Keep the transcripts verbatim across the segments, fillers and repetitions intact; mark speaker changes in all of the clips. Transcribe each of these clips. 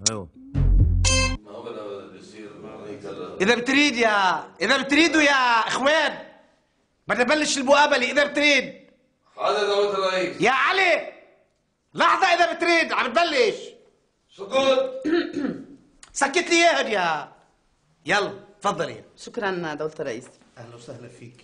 Speaker 1: ايوه
Speaker 2: ما هو ده بيصير هيك هلا.
Speaker 3: اذا بتريد يا اذا بتريدوا يا اخوان بدنا نبلش المقابله اذا بتريد.
Speaker 2: حاضر دولة الرئيس.
Speaker 3: يا علي لحظه اذا بتريد عم تبلش.
Speaker 2: سكوت.
Speaker 3: سكت لي اياها يا يلا تفضلي.
Speaker 4: شكرا دولة الرئيس.
Speaker 3: اهلا وسهلا فيك.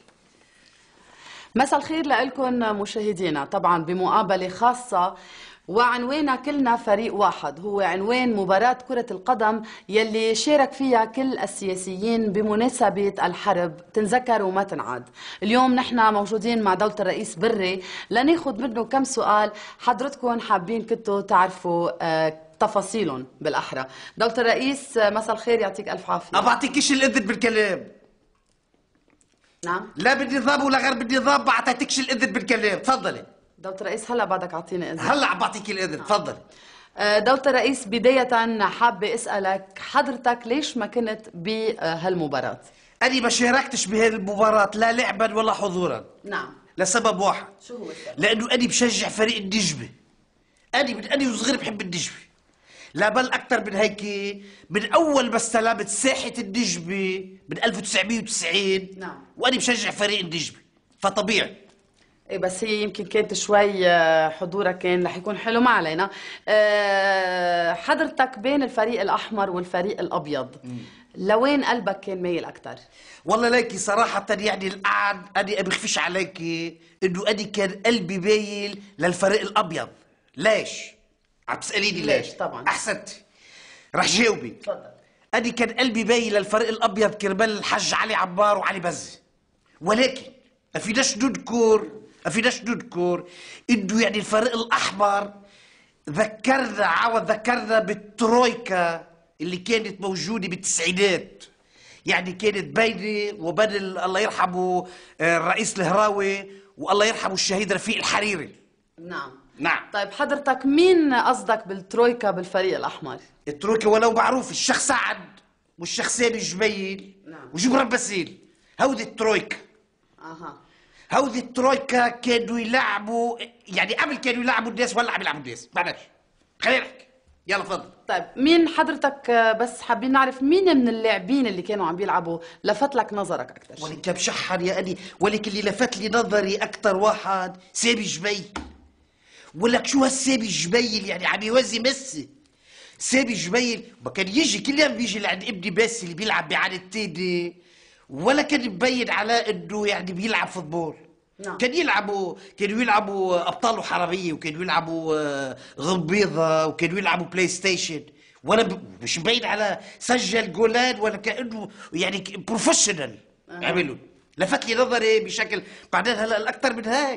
Speaker 4: مساء الخير لكم مشاهدينا، طبعا بمقابلة خاصة وعنوانها كلنا فريق واحد، هو عنوان مباراة كرة القدم يلي شارك فيها كل السياسيين بمناسبة الحرب تنذكر وما تنعاد. اليوم نحن موجودين مع دولة الرئيس بري لناخذ منه كم سؤال حضرتكم حابين كنتوا تعرفوا آه تفاصيلهم بالأحرى. دولة الرئيس مساء الخير، يعطيك ألف عافية.
Speaker 3: ما بعطيكيش الإذن بالكلام.
Speaker 4: نعم.
Speaker 3: لا بالنظام ولا غير بالنظام، بعطيتكش الإذن بالكلام، تفضلي.
Speaker 4: دولة الرئيس هلا بعدك اعطيني اذن.
Speaker 3: هلا عم بعطيك الاذن، تفضلي.
Speaker 4: دولة الرئيس بداية حابة اسألك حضرتك ليش ما كنت بهالمباراة؟
Speaker 3: أنا ما شاركتش بهالمباراة لا لعبا ولا حضورا.
Speaker 4: نعم.
Speaker 3: لسبب واحد.
Speaker 4: شو هو السبب؟
Speaker 3: لأنه أنا بشجع فريق النجبة. أنا من أنا وصغير بحب النجبة. لا بل أكثر من هيك، من أول ما استلمت ساحة النجبة من ألف وتسعمية وتسعين.
Speaker 4: نعم.
Speaker 3: وأنا بشجع فريق النجبة، فطبيعي.
Speaker 4: ايه بس هي يمكن كانت شوي حضورك كان رح يكون حلو ما علينا. أه حضرتك بين الفريق الاحمر والفريق الابيض، لوين قلبك كان مايل اكثر؟
Speaker 3: والله ليكي صراحة يعني الآن أنا بخفيش عليكي إنه أنا كان قلبي مايل للفريق الأبيض. ليش؟ عم تسأليني ليش؟
Speaker 4: ليش طبعا.
Speaker 3: أحسنتي. رح جاوبي.
Speaker 4: تفضل.
Speaker 3: أنا كان قلبي مايل للفريق الأبيض كرمال الحج علي عمار وعلي بزة. ولكن ما فيناش نذكر ما فيناش نذكر إنه يعني الفريق الأحمر ذكرنا عاود ذكرنا بالترويكا اللي كانت موجودة بالتسعينات. يعني كانت بيني وبين الله يرحمه الرئيس الهراوي والله يرحمه الشهيد رفيق الحريري.
Speaker 4: نعم.
Speaker 3: نعم.
Speaker 4: طيب حضرتك مين قصدك بالترويكا بالفريق الاحمر؟
Speaker 3: الترويكا ولو معروف الشيخ سعد والشيخ سامي الجميل.
Speaker 4: نعم.
Speaker 3: وجبران باسيل، هودي الترويكا.
Speaker 4: اها.
Speaker 3: هودي الترويكا كانوا يلعبوا، يعني قبل كانوا يلعبوا الناس ولا عم يلعبوا الناس. معلش خلينا نحكي. يلا تفضل.
Speaker 4: طيب مين حضرتك، بس حابين نعرف مين من اللاعبين اللي كانوا عم بيلعبوا لفت لك نظرك اكثر شيء؟
Speaker 3: ولك بشحر يا أني، ولك اللي لفت لي نظري أكثر واحد سامي جميل. ولك شو هالسامي جميل، يعني عم يوزي ميسي. سامي جميل ما كان يجي كل يوم بيجي لعند ابني باسل اللي بيلعب بعاد التاني، ولا كان مبين على انه يعني بيلعب فوتبول.
Speaker 4: نعم.
Speaker 3: كان يلعبوا كانوا يلعبوا ابطال وحراميه، وكانوا يلعبوا غمبيضه، وكانوا يلعبوا بلاي ستيشن، ولا ب... مش مبين على سجل جولان ولا كانه يعني بروفيشنال. أه. عملوا لفت لي نظري بشكل. بعدين هلا الاكثر من هيك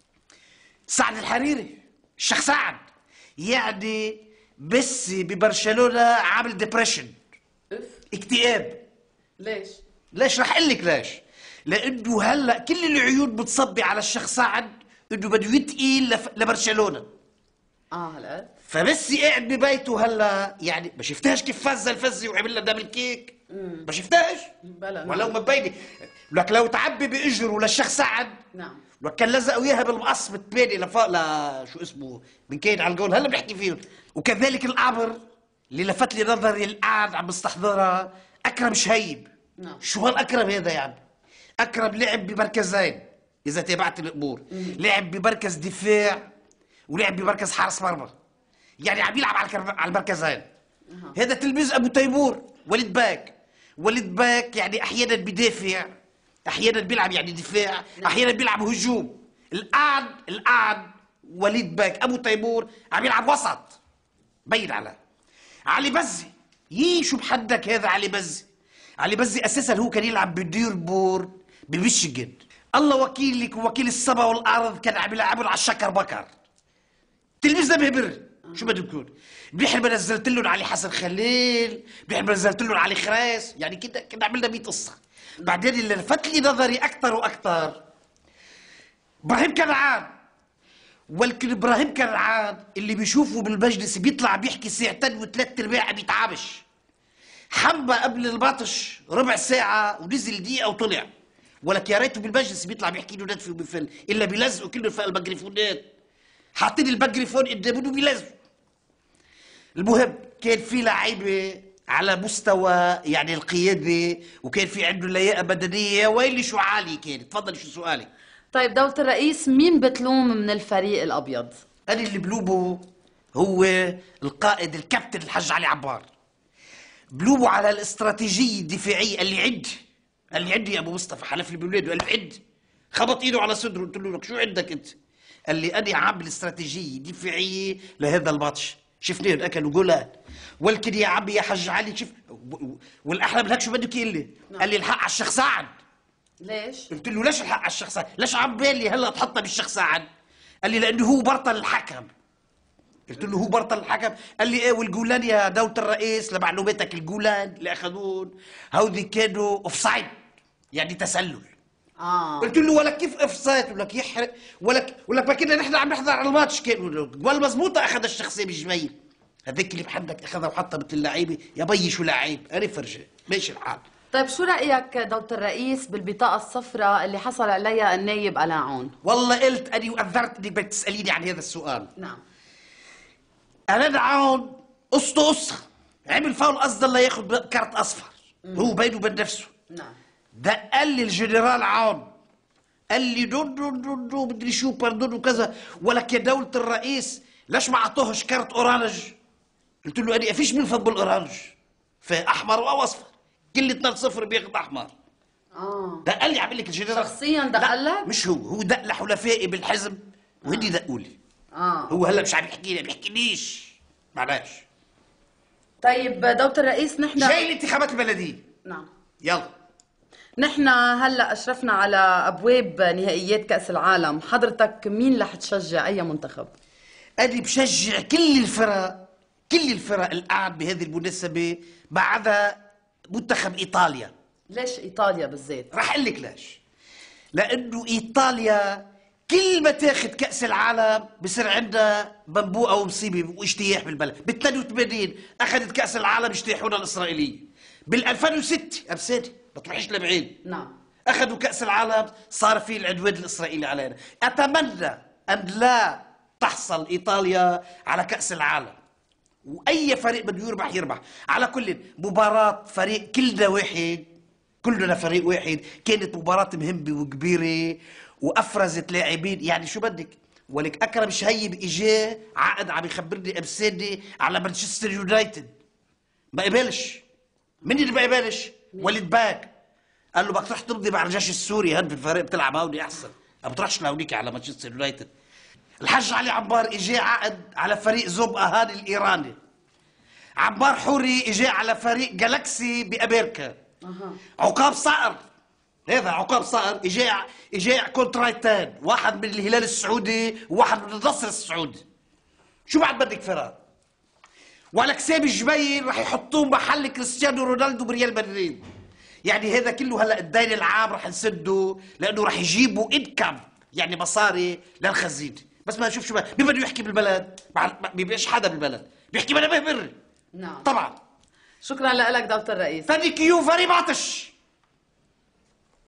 Speaker 3: سعد الحريري، الشيخ سعد، يعني بس ببرشلونه عامل ديبريشن.
Speaker 4: اف
Speaker 3: اكتئاب.
Speaker 4: ليش؟
Speaker 3: ليش؟ رح اقول لك ليش. لانه هلا كل العيون بتصبي على الشيخ سعد انه بده يتقيل لف... لبرشلونه.
Speaker 4: اه هلا
Speaker 3: فبس قاعد ببيته هلا، يعني ما شفتهاش كيف فز الفزه وعمل لها دبل كيك؟ ما شفتهاش؟
Speaker 4: بلا.
Speaker 3: ولو ما مبينه لك لو تعبي باجره للشيخ سعد.
Speaker 4: نعم.
Speaker 3: لك كان لزقوا اياها بالمقص بالثمانية لفوق ل شو اسمه من كاين على الجول، هلا بحكي فيهم. وكذلك العبر اللي لفت لي نظري الان عم بستحضرها اكرم شهيب.
Speaker 4: نعم.
Speaker 3: شو هالاكرم هذا يعني؟ اكرم لعب بمركزين اذا تابعت الامور. مم. لعب بمركز دفاع ولعب بمركز حارس مرمى، يعني عم يلعب على على المركزين. أه. هذا تلميذ ابو تيمور وليد باك. وليد باك يعني احيانا بدافع، احيانا بيلعب يعني دفاع، احيانا بيلعب هجوم. الان الان وليد باك ابو تيمور عم يلعب وسط، بين على علي بزي. يي شو بحدك هذا علي بزي؟ علي بزي اساسا هو كان يلعب بديربورن بميشيغان. الله وكيلك ووكيل السما والارض، كان عم يلعبوا على الشكر بكر. تلميذ نبه بر. شو بدهم يكون؟ بيحلم نزلت لهم علي حسن خليل، بيحلم نزلت لهم علي خريس، يعني كده كده عملنا مية قصه. بعدين اللي لفت لي نظري اكثر واكثر ابراهيم كنعان. ولكن ابراهيم كنعان اللي بيشوفه بالمجلس بيطلع بيحكي ساعتين وثلاث ارباع بيتعابش. حمى قبل البطش ربع ساعه ونزل دقيقه وطلع. ولك يا ريته بالمجلس بيطلع بيحكي له ندفي وبيفل، الا بيلزقوا كله في الميكروفونات، حاطين الميكروفون قدامه وبيلزقوا. المهم كان في لعيبه على مستوى يعني القياده، وكان في عنده لياقه بدنيه ويلي شو عالي كان. تفضل، شو سؤالك؟
Speaker 4: طيب دولة الرئيس، مين بتلوم من الفريق الأبيض؟
Speaker 3: انا اللي بلومه هو القائد الكابتن الحج علي عبار. بلومه على الاستراتيجيه الدفاعيه اللي عندي اللي عندي يا ابو مصطفى، حلف لي بولاده قال لي عندي. خبط ايده على صدره، قلت له لك شو عندك انت؟ قال لي انا عامل استراتيجيه دفاعيه لهذا الماتش، شفناهم اكلوا جولان. ولكن يا عمي يا حج علي شوف، والاحلى من هيك شو بدك يقول لي؟ قال لي الحق على الشيخ سعد.
Speaker 4: ليش؟
Speaker 3: قلت له ليش الحق على الشيخ سعد؟ ليش عم بالي هلا تحطها بالشيخ سعد؟ قال لي لانه هو برطل الحكم. قلت له هو برطل الحكم؟ قال لي ايه، والجولان يا دولة الرئيس لمعلوماتك الجولان اللي اخذون هودي كانوا اوف سايد، يعني تسلل.
Speaker 4: اه
Speaker 3: قلت له ولك كيف اوف سايد؟ ولك يحرق، ولك ولك ما كنا نحن عم نحضر على الماتش كان جوال مزبوطه اخذ الشيخ سامي جميل. هذاك اللي بحدك اخذها وحطها مثل اللعيبه، يا بيي شو لعيب، انا فرجه ماشي الحال.
Speaker 4: طيب شو رأيك دولة الرئيس بالبطاقة الصفراء اللي حصل عليها النايب ألاعون؟
Speaker 3: والله قلت اني وانذرت انك بدك تساليني عن هذا السؤال.
Speaker 4: نعم.
Speaker 3: ألاعون قصته قصه، عمل فاول قصد الله ياخذ كارت اصفر. مم. هو بينه وبين نفسه.
Speaker 4: نعم.
Speaker 3: دق لي الجنرال عون، قال لي دون دون دون دون بدري شو باردون وكذا، ولك يا دولة الرئيس ليش ما اعطوهش كارت اورانج؟ قلت له انا فيش منفذ بالاورانج، فاحمر او اصفر، كل اثنين صفر بياخذ احمر.
Speaker 4: اه
Speaker 3: دق لي عمل لك الجنرال
Speaker 4: شخصيا دق لك؟
Speaker 3: مش هو، هو دق لحلفائي بالحزب وهدي دقوا لي.
Speaker 4: اه
Speaker 3: هو هلا مش عم يحكي لي، بيحكيليش معلش.
Speaker 4: طيب دولة الرئيس، نحن
Speaker 3: جاي الانتخابات البلديه.
Speaker 4: نعم.
Speaker 3: يلا
Speaker 4: نحن هلا اشرفنا على ابواب نهائيات كأس العالم، حضرتك مين رح تشجع، اي منتخب؟
Speaker 3: أنا بشجع كل الفرق، كل الفرق الآن بهذه المناسبة ما عدا منتخب إيطاليا.
Speaker 4: ليش إيطاليا بالذات؟
Speaker 3: رح أقول لك ليش. لأنه إيطاليا كل ما تاخذ كأس العالم بصير عندها بنبوءة ومصيبة واجتياح بالبلد. بال ثلاثة وثمانين أخذت كأس العالم اجتاحونا الإسرائيلية. بال ألفين وستة أبسادي ما تروحيش لبعيد.
Speaker 4: نعم.
Speaker 3: أخذوا كأس العالم صار في العدوان الإسرائيلي علينا. أتمنى أن لا تحصل إيطاليا على كأس العالم، وأي فريق بده يربح يربح. على كل مباراة فريق كلنا واحد، كلنا فريق واحد، كانت مباراة مهمة وكبيرة وأفرزت لاعبين، يعني شو بدك. ولك أكرم شهيب إجا عقد عم يخبرني أبسادي على مانشستر يونايتد، ما قبلش. من اللي ما قبلش؟ وليد باك. قال له بدك تروح تمضي مع الجيش السوري، هن في الفريق بتلعب هوني أحسن، ما بتروحش لهونيك على مانشستر يونايتد. الحج علي عبار اجى عقد على فريق زوب اهاني الايراني. عبار حوري اجى على فريق جالاكسي بامريكا.
Speaker 4: أه.
Speaker 3: عقاب صقر، هذا عقاب صقر اجى اجى كونترايتان، واحد من الهلال السعودي وواحد من النصر السعودي. شو بعد بدك فرق؟ ولك سامي الجبيل رح يحطوه محل كريستيانو رونالدو بريال مدريد. يعني هذا كله هلا الدين العام رح نسده، لانه رح يجيبوا انكم، يعني مصاري للخزينه. بس ما نشوف شو مين بده يحكي بالبلد، ما بيبقاش حدا بالبلد بيحكي، بلا بهبر.
Speaker 4: نعم
Speaker 3: طبعا.
Speaker 4: شكرا لك دولة الرئيس.
Speaker 3: ثانك يو فيري ماتش.